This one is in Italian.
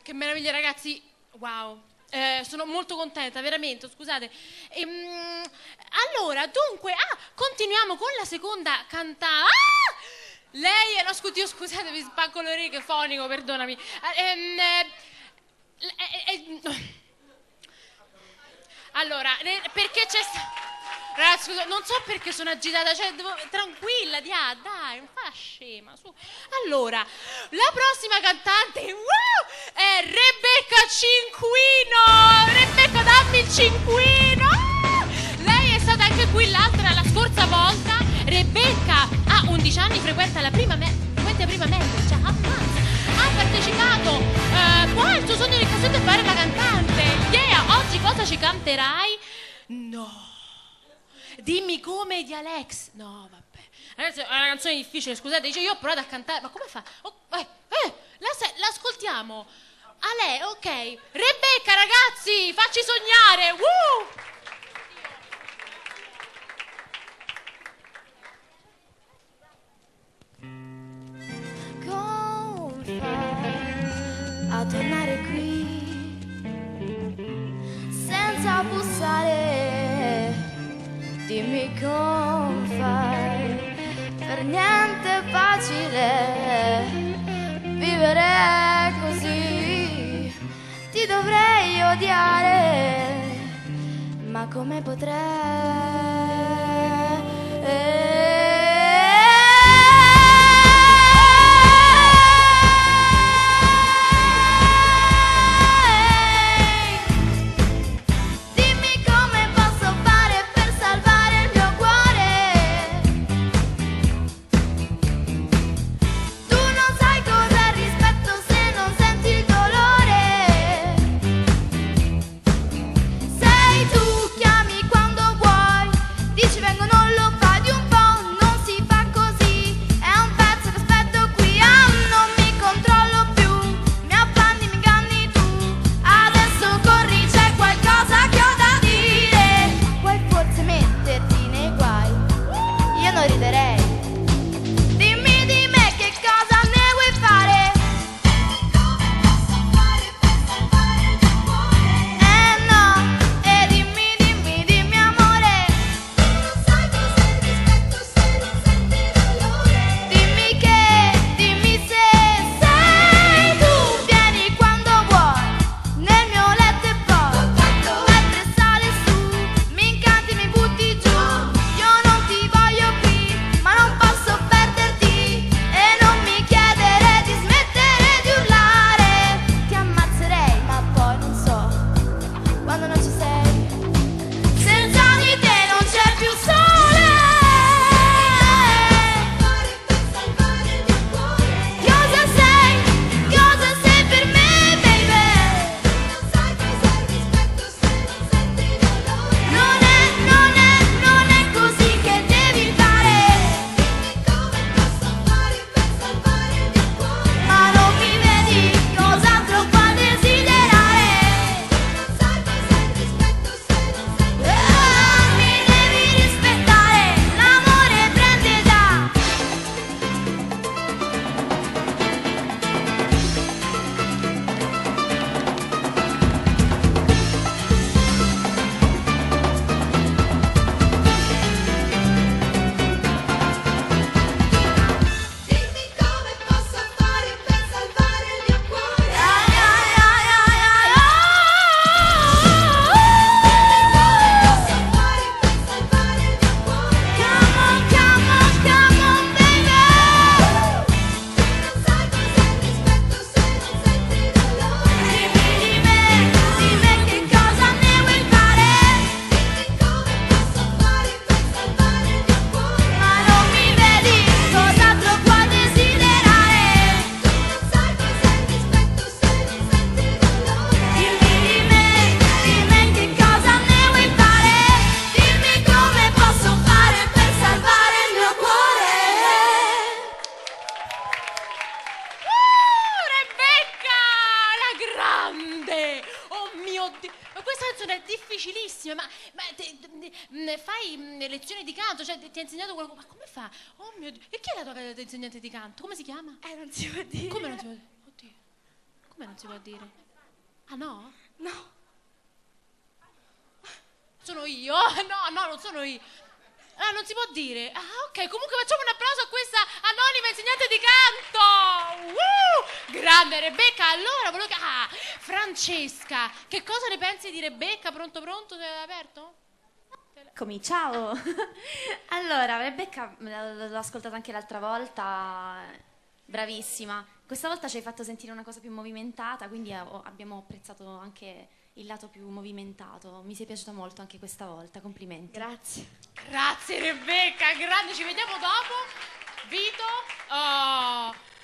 Che meraviglia, ragazzi. Wow. Sono molto contenta, veramente, scusate. Allora, dunque, continuiamo con la seconda cantata. Lei è... No, scusate, vi spacco le orecchie, fonico, perdonami. Allora, perché c'è... Ragazzi, scusa, non so perché sono agitata, cioè, tranquilla, dai, non fa scema, su. Allora, la prossima cantante è Rebecca Cinquino. Rebecca, dammi il cinquino. Lei è stata anche qui la scorsa volta. Rebecca ha 11 anni, frequenta la prima media, cioè ha partecipato. Qua il suo sogno nel cassetto è fare la cantante. Yeah, oggi cosa ci canterai? No. Dimmi come di Alex. No, vabbè. Ragazzi, è una canzone difficile, scusate, dice io ho provato a cantare, ma come fa? L'ascoltiamo. A lei, ok. Rebecca, ragazzi, facci sognare. Come fai a tornare qui senza bussare? Dimmi come fai, per niente è facile vivere così. Ti dovrei odiare, ma come potrei? fai lezioni di canto, cioè ti ha insegnato qualcosa, ma come fa? Oh mio Dio, e chi è la tua insegnante di canto? Come si chiama? Non si può dire. Come non si può dire? Oddio, come Come non si può dire? Ah no? No. Sono io? No, no, non sono io. Ah, non si può dire. Ah, ok, comunque facciamo un applauso a questa anonima insegnante di canto. Grande Rebecca. Allora, volevo Francesca, che cosa ne pensi di Rebecca? Pronto, pronto? Sei aperto? Eccomi, ciao! Allora, Rebecca l'ho ascoltata anche l'altra volta, bravissima. Questa volta ci hai fatto sentire una cosa più movimentata, quindi abbiamo apprezzato anche il lato più movimentato. Mi sei piaciuta molto anche questa volta, complimenti. Grazie. Grazie Rebecca, grande, ci vediamo dopo. Vito? Oh.